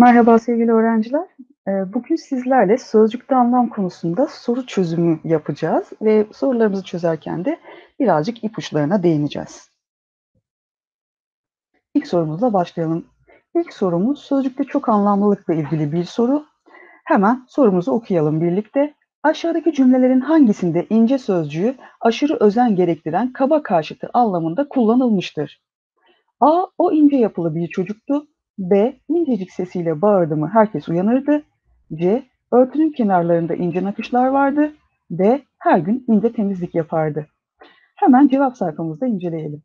Merhaba sevgili öğrenciler. Bugün sizlerle sözcükte anlam konusunda soru çözümü yapacağız ve sorularımızı çözerken de birazcık ipuçlarına değineceğiz. İlk sorumuzla başlayalım. İlk sorumuz sözcükte çok anlamlılıkla ilgili bir soru. Hemen sorumuzu okuyalım birlikte. Aşağıdaki cümlelerin hangisinde ince sözcüğü aşırı özen gerektiren kaba karşıtı anlamında kullanılmıştır? A. O ince yapılı bir çocuktu. B. İncecik sesiyle bağırdı mı herkes uyanırdı. C. Örtünün kenarlarında ince nakışlar vardı. D. Her gün ince temizlik yapardı. Hemen cevap sayfamızda inceleyelim.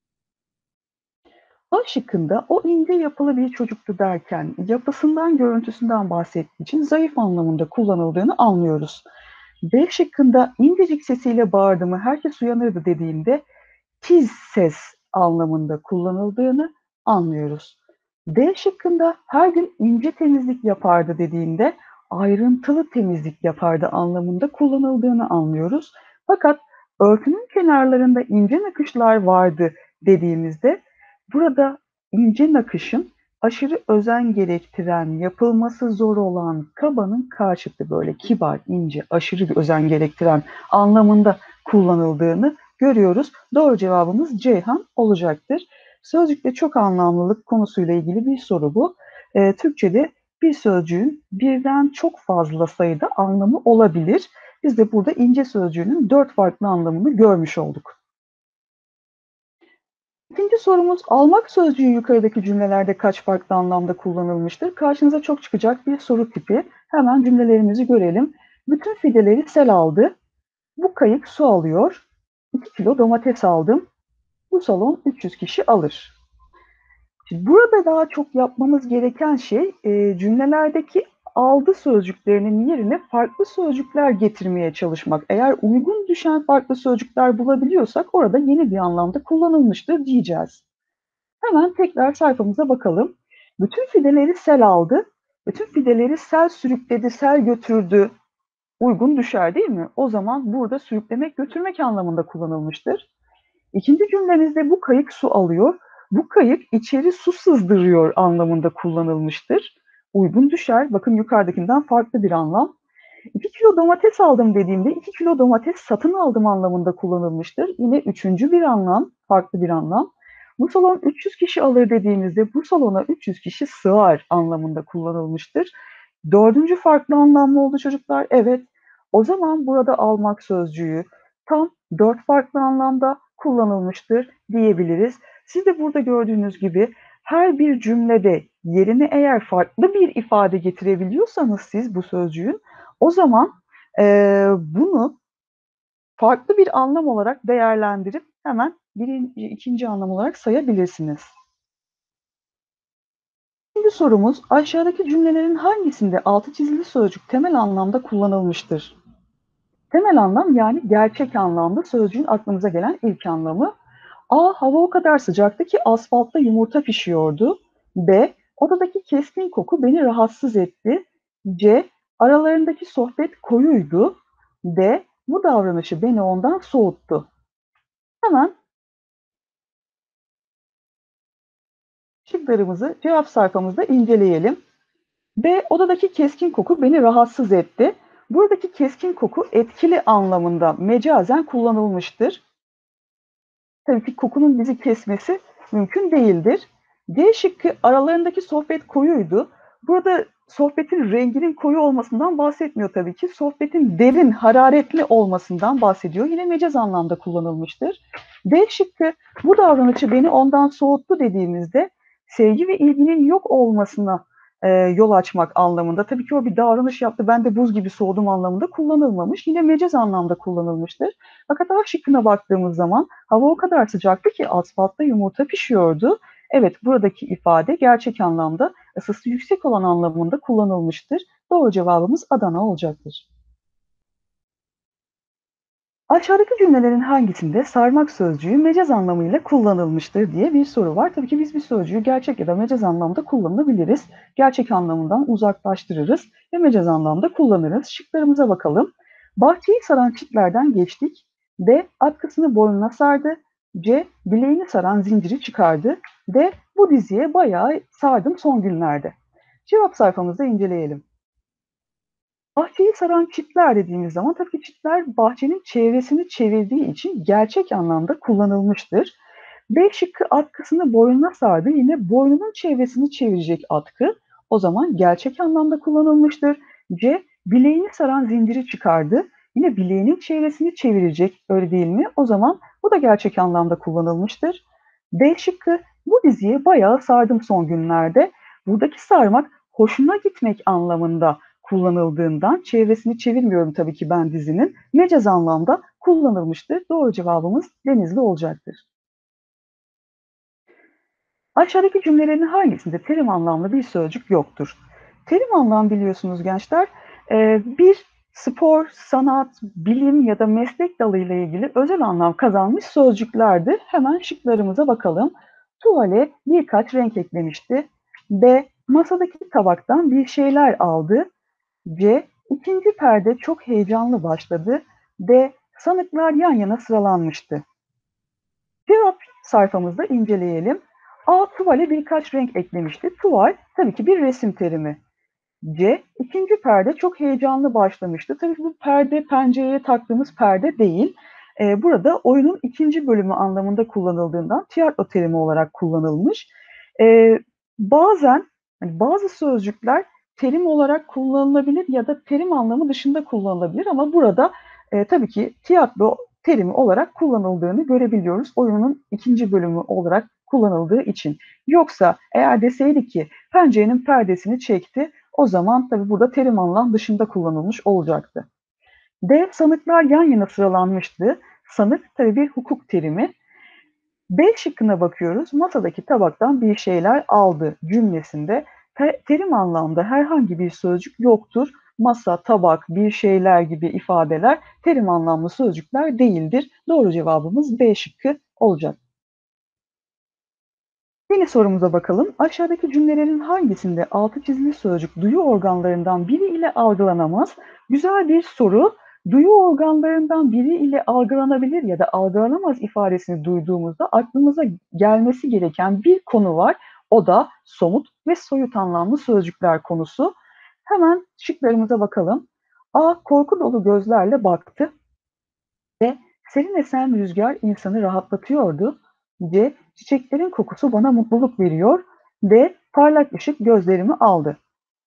A şıkkında o ince yapılı bir çocuktu derken yapısından, görüntüsünden bahsettiği için zayıf anlamında kullanıldığını anlıyoruz. B şıkkında incecik sesiyle bağırdı mı herkes uyanırdı dediğinde tiz ses anlamında kullanıldığını anlıyoruz. D şıkkında her gün ince temizlik yapardı dediğinde ayrıntılı temizlik yapardı anlamında kullanıldığını anlıyoruz. Fakat örtünün kenarlarında ince nakışlar vardı dediğimizde burada ince nakışın aşırı özen gerektiren, yapılması zor olan kabanın karşıtı böyle kibar, ince, aşırı bir özen gerektiren anlamında kullanıldığını görüyoruz. Doğru cevabımız Ceyhan olacaktır. Sözcükte çok anlamlılık konusuyla ilgili bir soru bu. Türkçe'de bir sözcüğün birden çok fazla sayıda anlamı olabilir. Biz de burada ince sözcüğünün 4 farklı anlamını görmüş olduk. İkinci sorumuz almak sözcüğü yukarıdaki cümlelerde kaç farklı anlamda kullanılmıştır? Karşınıza çok çıkacak bir soru tipi. Hemen cümlelerimizi görelim. Bütün fideleri sel aldı. Bu kayık su alıyor. 2 kilo domates aldım. Bu salon 300 kişi alır. Şimdi burada daha çok yapmamız gereken şey cümlelerdeki aldı sözcüklerinin yerine farklı sözcükler getirmeye çalışmak. Eğer uygun düşen farklı sözcükler bulabiliyorsak orada yeni bir anlamda kullanılmıştır diyeceğiz. Hemen tekrar sayfamıza bakalım. Bütün fideleri sel aldı. Bütün fideleri sel sürükledi, sel götürdü. Uygun düşer değil mi? O zaman burada sürüklemek, götürmek anlamında kullanılmıştır. İkinci cümlemizde bu kayık su alıyor. Bu kayık içeri su sızdırıyor anlamında kullanılmıştır. Uygun düşer. Bakın yukarıdakinden farklı bir anlam. 2 kilo domates aldım dediğimde 2 kilo domates satın aldım anlamında kullanılmıştır. Yine üçüncü bir anlam, farklı bir anlam. Bu salon 300 kişi alır dediğimizde bu salona 300 kişi sığar anlamında kullanılmıştır. Dördüncü farklı anlam mı oldu çocuklar? Evet. O zaman burada almak sözcüğü tam 4 farklı anlamda kullanılmıştır diyebiliriz. Siz de burada gördüğünüz gibi her bir cümlede yerine eğer farklı bir ifade getirebiliyorsanız siz bu sözcüğün o zaman bunu farklı bir anlam olarak değerlendirip hemen birinci, ikinci anlam olarak sayabilirsiniz. Şimdi sorumuz aşağıdaki cümlelerin hangisinde altı çizili sözcük temel anlamda kullanılmıştır? Temel anlam yani gerçek anlamda sözcüğün aklınıza gelen ilk anlamı. A. Hava o kadar sıcaktı ki asfaltta yumurta pişiyordu. B. Odadaki keskin koku beni rahatsız etti. C. Aralarındaki sohbet koyuydu. D. Bu davranışı beni ondan soğuttu. Hemen şıklarımızı cevap sayfamızda inceleyelim. B. Odadaki keskin koku beni rahatsız etti. Buradaki keskin koku etkili anlamında mecazen kullanılmıştır. Tabii ki kokunun bizi kesmesi mümkün değildir. D şıkkı aralarındaki sohbet koyuydu. Burada sohbetin renginin koyu olmasından bahsetmiyor tabii ki. Sohbetin derin, hararetli olmasından bahsediyor. Yine mecaz anlamda kullanılmıştır. D şıkkı bu davranışı beni ondan soğuttu dediğimizde sevgi ve ilginin yok olmasına yol açmak anlamında. Tabii ki o bir davranış yaptı, ben de buz gibi soğudum anlamında kullanılmamış. Yine mecaz anlamda kullanılmıştır. Fakat A şıkkına baktığımız zaman hava o kadar sıcaktı ki asfaltta yumurta pişiyordu. Evet, buradaki ifade gerçek anlamda ısısı yüksek olan anlamında kullanılmıştır. Doğru cevabımız Adana olacaktır. Aşağıdaki cümlelerin hangisinde sarmak sözcüğü mecaz anlamıyla kullanılmıştır diye bir soru var. Tabii ki biz bir sözcüğü gerçek ya da mecaz anlamda kullanabiliriz. Gerçek anlamından uzaklaştırırız ve mecaz anlamda kullanırız. Şıklarımıza bakalım. Bahçeyi saran çitlerden geçtik. D. Atkısını boynuna sardı. C. Bileğini saran zinciri çıkardı. D. Bu diziye bayağı sardım son günlerde. Cevap sayfamızda inceleyelim. Bahçeyi saran çitler dediğimiz zaman tabii ki çitler bahçenin çevresini çevirdiği için gerçek anlamda kullanılmıştır. B şıkkı atkısını boynuna sardı. Yine boynunun çevresini çevirecek atkı. O zaman gerçek anlamda kullanılmıştır. C. Bileğini saran zinciri çıkardı. Yine bileğinin çevresini çevirecek, öyle değil mi? O zaman bu da gerçek anlamda kullanılmıştır. D şıkkı bu diziye bayağı sardım son günlerde. Buradaki sarmak hoşuna gitmek anlamında kullanıldığından çevresini çevirmiyorum tabii ki ben dizinin. Mecaz anlamda kullanılmıştır. Doğru cevabımız Denizli olacaktır. Aşağıdaki cümlelerin hangisinde terim anlamlı bir sözcük yoktur? Terim anlam biliyorsunuz gençler, bir spor, sanat, bilim ya da meslek dalıyla ilgili özel anlam kazanmış sözcüklerdir. Hemen şıklarımıza bakalım. Tuvale birkaç renk eklemişti. B. Masadaki tabaktan bir şeyler aldı. C. İkinci perde çok heyecanlı başladı. D. Sanıklar yan yana sıralanmıştı. Cevap sayfamızda inceleyelim. A. Tuvale birkaç renk eklemişti. Tuval tabii ki bir resim terimi. C. İkinci perde çok heyecanlı başlamıştı. Tabii bu perde pencereye taktığımız perde değil. Burada oyunun ikinci bölümü anlamında kullanıldığından tiyatro terimi olarak kullanılmış. E, bazen bazı sözcükler terim olarak kullanılabilir ya da terim anlamı dışında kullanılabilir ama burada tabii ki tiyatro terimi olarak kullanıldığını görebiliyoruz. Oyunun ikinci bölümü olarak kullanıldığı için. Yoksa eğer deseydik ki pencerenin perdesini çekti, o zaman tabii burada terim anlam dışında kullanılmış olacaktı. D. Sanıklar yan yana sıralanmıştı. Sanık tabii bir hukuk terimi. B şıkkına bakıyoruz. Masadaki tabaktan bir şeyler aldı cümlesinde terim anlamda herhangi bir sözcük yoktur. Masa, tabak, bir şeyler gibi ifadeler terim anlamlı sözcükler değildir. Doğru cevabımız B şıkkı olacak. Yeni sorumuza bakalım. Aşağıdaki cümlelerin hangisinde altı çizili sözcük duyu organlarından biri ile algılanamaz? Güzel bir soru. Duyu organlarından biri ile algılanabilir ya da algılanamaz ifadesini duyduğumuzda aklımıza gelmesi gereken bir konu var. O da somut ve soyut anlamlı sözcükler konusu. Hemen şıklarımıza bakalım. A. Korku dolu gözlerle baktı. B. Serin esen rüzgar insanı rahatlatıyordu. C. Çiçeklerin kokusu bana mutluluk veriyor. D. Parlak ışık gözlerimi aldı.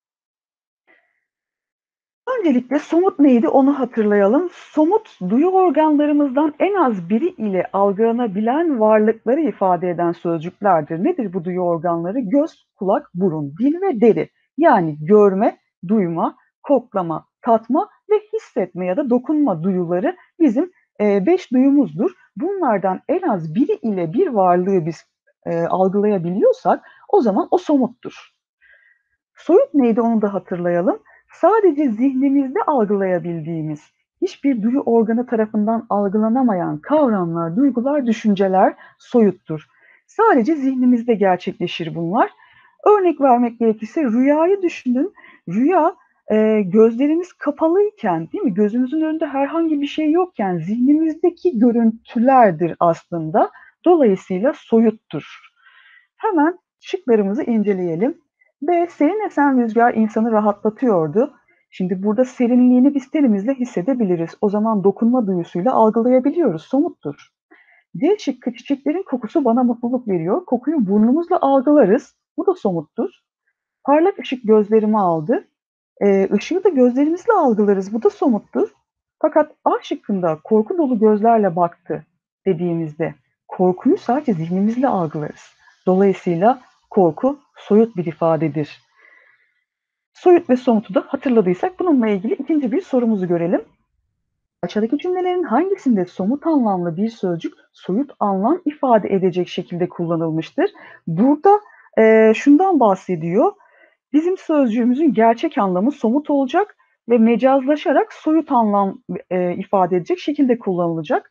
Öncelikle somut neydi onu hatırlayalım. Somut duyu organlarımızdan en az biri ile algılanabilen varlıkları ifade eden sözcüklerdir. Nedir bu duyu organları? Göz, kulak, burun, dil ve deri. Yani görme, duyma, koklama, tatma ve hissetme ya da dokunma duyuları bizim 5 duyumuzdur. Bunlardan en az biri ile bir varlığı biz algılayabiliyorsak o zaman o somuttur. Soyut neydi onu da hatırlayalım. Sadece zihnimizde algılayabildiğimiz, hiçbir duyu organı tarafından algılanamayan kavramlar, duygular, düşünceler soyuttur. Sadece zihnimizde gerçekleşir bunlar. Örnek vermek gerekirse rüyayı düşünün. Rüya gözlerimiz kapalıyken, değil mi? Gözümüzün önünde herhangi bir şey yokken zihnimizdeki görüntülerdir aslında. Dolayısıyla soyuttur. Hemen şıklarımızı inceleyelim. B. Serin esen rüzgar insanı rahatlatıyordu. Şimdi burada serinliğini biz terimizle hissedebiliriz. O zaman dokunma duyusuyla algılayabiliyoruz. Somuttur. C şıkkı çiçeklerin kokusu bana mutluluk veriyor. Kokuyu burnumuzla algılarız. Bu da somuttur. Parlak ışık gözlerimi aldı. Işığı da gözlerimizle algılarız. Bu da somuttur. Fakat A şıkkında korku dolu gözlerle baktı dediğimizde korkuyu sadece zihnimizle algılarız. Dolayısıyla korku soyut bir ifadedir. Soyut ve somutu da hatırladıysak bununla ilgili ikinci bir sorumuzu görelim. Aşağıdaki cümlelerin hangisinde somut anlamlı bir sözcük soyut anlam ifade edecek şekilde kullanılmıştır? Burada şundan bahsediyor. Bizim sözcüğümüzün gerçek anlamı somut olacak ve mecazlaşarak soyut anlam ifade edecek şekilde kullanılacak.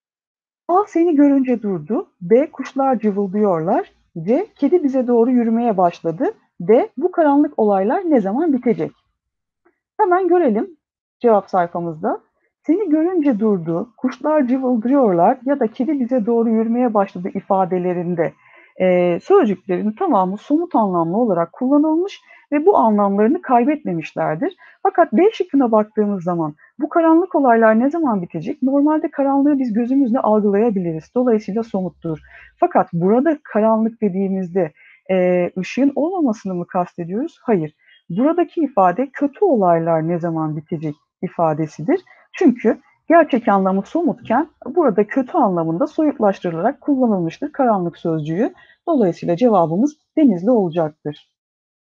A. Seni görünce durdu. B. Kuşlar cıvıldıyorlar. C. Kedi bize doğru yürümeye başladı. D. Bu karanlık olaylar ne zaman bitecek? Hemen görelim cevap sayfamızda. Seni görünce durdu, kuşlar cıvıldıyorlar ya da kedi bize doğru yürümeye başladı ifadelerinde sözcüklerin tamamı somut anlamlı olarak kullanılmış ve bu anlamlarını kaybetmemişlerdir. Fakat B şıkkına baktığımız zaman bu karanlık olaylar ne zaman bitecek? Normalde karanlığı biz gözümüzle algılayabiliriz. Dolayısıyla somuttur. Fakat burada karanlık dediğimizde ışığın olmamasını mı kastediyoruz? Hayır. Buradaki ifade kötü olaylar ne zaman bitecek ifadesidir. Çünkü gerçek anlamı somutken burada kötü anlamında soyutlaştırılarak kullanılmıştır karanlık sözcüğü. Dolayısıyla cevabımız Denizli olacaktır.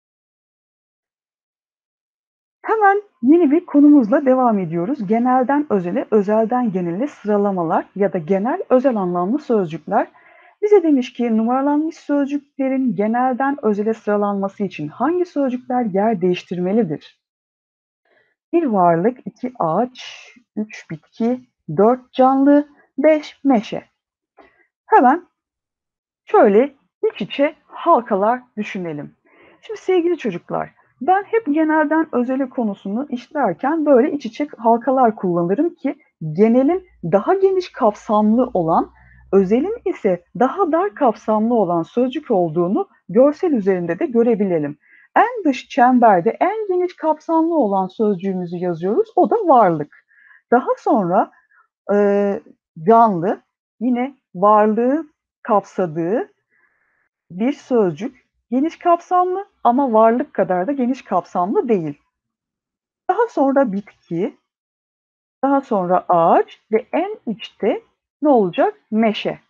Hemen yeni bir konumuzla devam ediyoruz. Genelden özele, özelden genele sıralamalar ya da genel özel anlamlı sözcükler. Bize demiş ki numaralanmış sözcüklerin genelden özele sıralanması için hangi sözcükler yer değiştirmelidir? 1 varlık, 2 ağaç, 3 bitki, 4 canlı, 5 meşe. Hemen şöyle iç içe halkalar düşünelim. Şimdi sevgili çocuklar, ben hep genelden özele konusunu işlerken böyle iç içe halkalar kullanırım ki genelin daha geniş kapsamlı olan, özelin ise daha dar kapsamlı olan sözcük olduğunu görsel üzerinde de görebilelim. En dış çemberde en geniş kapsamlı olan sözcüğümüzü yazıyoruz. O da varlık. Daha sonra canlı, yine varlığı kapsadığı bir sözcük. Geniş kapsamlı ama varlık kadar da geniş kapsamlı değil. Daha sonra bitki, daha sonra ağaç ve en içte ne olacak? Meşe.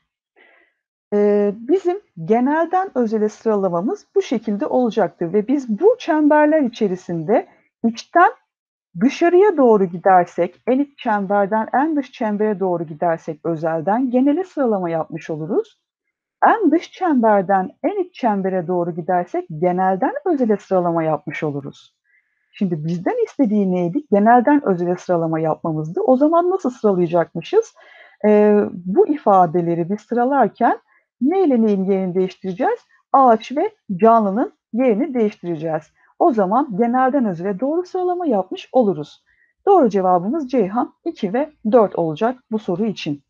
Bizim genelden özele sıralamamız bu şekilde olacaktır ve biz bu çemberler içerisinde içten dışarıya doğru gidersek, en iç çemberden en dış çembere doğru gidersek özelden genele sıralama yapmış oluruz. En dış çemberden en iç çembere doğru gidersek genelden özele sıralama yapmış oluruz. Şimdi bizden istediği neydi? Genelden özele sıralama yapmamızdı. O zaman nasıl sıralayacakmışız? Bu ifadeleri biz sıralarken neyle neyin yerini değiştireceğiz? Ağaç ve canlının yerini değiştireceğiz. O zaman genelden özele doğru sıralama yapmış oluruz. Doğru cevabımız Ceyhan 2 ve 4 olacak bu soru için.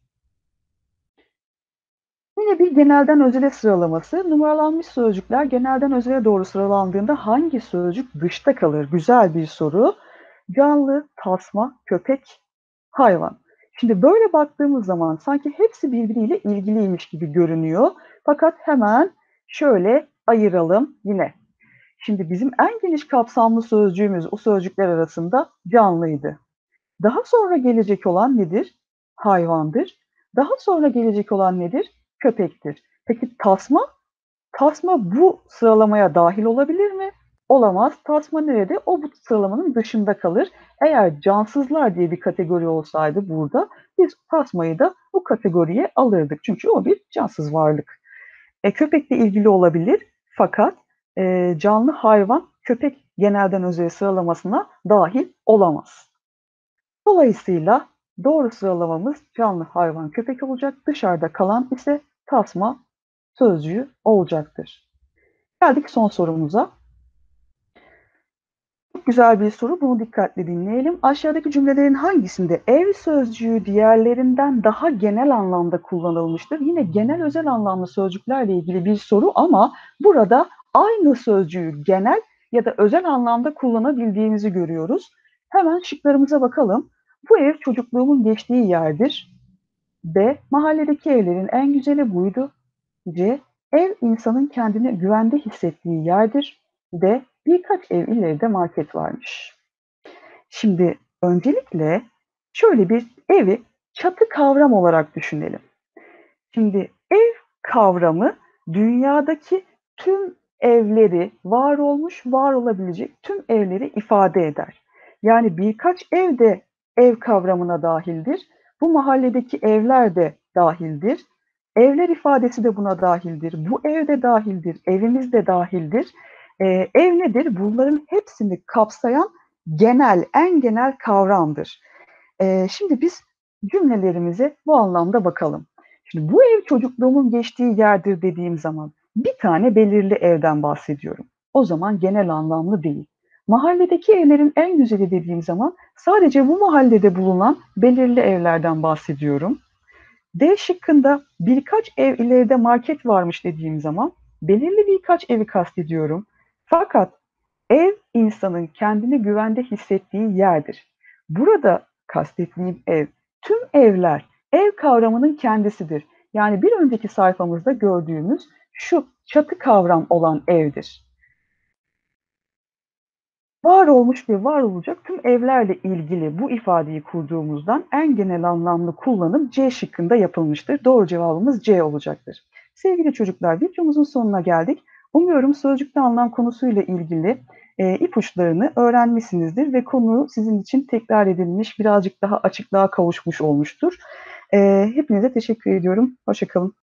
Yine bir genelden özele sıralaması. Numaralanmış sözcükler genelden özele doğru sıralandığında hangi sözcük dışta kalır? Güzel bir soru. Canlı, tasma, köpek, hayvan. Şimdi böyle baktığımız zaman sanki hepsi birbiriyle ilgiliymiş gibi görünüyor. Fakat hemen şöyle ayıralım yine. Şimdi bizim en geniş kapsamlı sözcüğümüz o sözcükler arasında canlıydı. Daha sonra gelecek olan nedir? Hayvandır. Daha sonra gelecek olan nedir? Köpektir. Peki tasma? Tasma bu sıralamaya dahil olabilir mi? Olamaz. Tasma nerede? O bu sıralamanın dışında kalır. Eğer cansızlar diye bir kategori olsaydı burada biz tasmayı da bu kategoriye alırdık. Çünkü o bir cansız varlık. Köpekle ilgili olabilir fakat canlı hayvan köpek genelden özele sıralamasına dahil olamaz. Dolayısıyla doğru sıralamamız canlı, hayvan, köpek olacak. Dışarıda kalan ise tasma sözcüğü olacaktır. Geldik son sorumuza. Çok güzel bir soru. Bunu dikkatle dinleyelim. Aşağıdaki cümlelerin hangisinde ev sözcüğü diğerlerinden daha genel anlamda kullanılmıştır? Yine genel özel anlamlı sözcüklerle ilgili bir soru ama burada aynı sözcüğü genel ya da özel anlamda kullanabildiğimizi görüyoruz. Hemen şıklarımıza bakalım. Bu ev çocukluğumun geçtiği yerdir. B. Mahalledeki evlerin en güzeli buydu. C. Ev insanın kendini güvende hissettiği yerdir. D. Birkaç ev ileride market varmış. Şimdi öncelikle şöyle bir evi çatı kavram olarak düşünelim. Şimdi ev kavramı dünyadaki tüm evleri, var olmuş, var olabilecek tüm evleri ifade eder. Yani birkaç ev de ev kavramına dahildir. Bu mahalledeki evler de dahildir. Evler ifadesi de buna dahildir. Bu ev de dahildir. Evimiz de dahildir. Ev nedir? Bunların hepsini kapsayan genel, en genel kavramdır. Şimdi biz cümlelerimize bu anlamda bakalım. Şimdi bu ev çocukluğumun geçtiği yerdir dediğim zaman bir tane belirli evden bahsediyorum. O zaman genel anlamlı değil. Mahalledeki evlerin en güzeli dediğim zaman sadece bu mahallede bulunan belirli evlerden bahsediyorum. D şıkkında birkaç ev ileride market varmış dediğim zaman belirli birkaç evi kastediyorum. Fakat Ev, insanın kendini güvende hissettiği yerdir. Burada kastettiğim ev, tüm evler, ev kavramının kendisidir. Yani bir önceki sayfamızda gördüğümüz şu çatı kavram olan evdir. Var olmuş ve var olacak tüm evlerle ilgili bu ifadeyi kurduğumuzdan en genel anlamlı kullanım C şıkkında yapılmıştır. Doğru cevabımız C olacaktır. Sevgili çocuklar, videomuzun sonuna geldik. Umuyorum sözcükte anlam konusuyla ilgili ipuçlarını öğrenmişsinizdir ve konu sizin için tekrar edilmiş, birazcık daha açıklığa kavuşmuş olmuştur. Hepinize teşekkür ediyorum. Hoşça kalın.